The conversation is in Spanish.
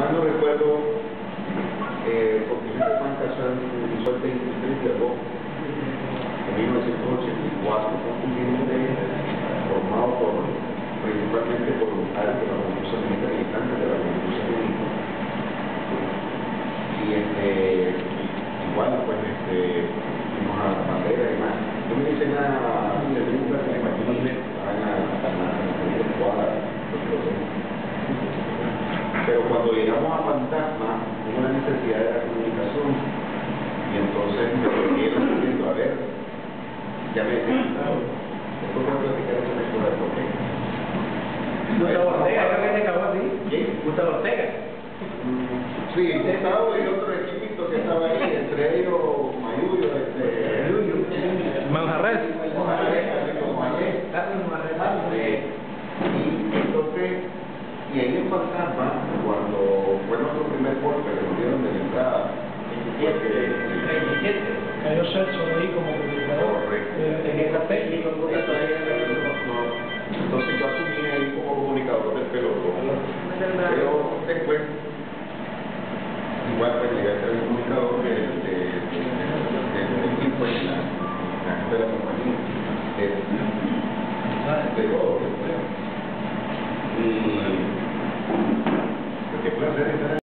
mal no recuerdo, porque yo fue en casa de el 23 de agosto de 1984, fue un contingente formado principalmente por voluntarios de la Revolución Mexicana, de la Revolución Mexicana. Y igual, pues, fuimos a la bandera y más. Yo me hice una segunda que me imagino en la cuadra. Pero cuando llegamos a Fantasma, hubo una necesidad de la comunicación, y entonces me volvieron diciendo, a ver, ya me he sentado, después voy a platicar esa lectura de por qué. Gustavo Ortega, creo que se acabó así. ¿Quién? Gustavo Ortega. Sí, Gustavo y otro equipito que estaba ahí, entre ellos Mayuyo, Manjarres. Y entonces, y ahí en Fantasma, cuando fue nuestro primer golpe que nos dieron de la entrada, Cayó Celso ahí como comunicador. En esa técnica, entonces yo asumí ahí como comunicador del pelotón. Pero después, igual pues llegué a ser el comunicador del equipo en la jefe de la compañía, de todo. Y qué placer estar